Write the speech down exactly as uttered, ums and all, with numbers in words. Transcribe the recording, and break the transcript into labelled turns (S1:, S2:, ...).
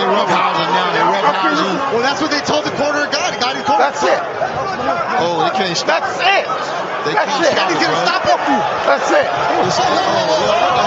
S1: roughhousing now. They're roughhousing.
S2: Well, that's what they told the corner of Gotti. Gotti corner.
S3: That's it.
S1: Oh, they can't stop.
S3: That's it.
S1: They
S3: That's
S1: can't
S3: it.
S1: stop
S2: He's
S1: it,
S2: gonna
S1: bro.
S2: stop him.
S3: That's it.
S1: This- oh, look, look